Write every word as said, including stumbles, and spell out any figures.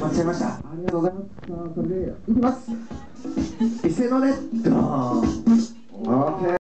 まっちゃいました。ありがとうございます。さあそれでいきます。伊勢のネット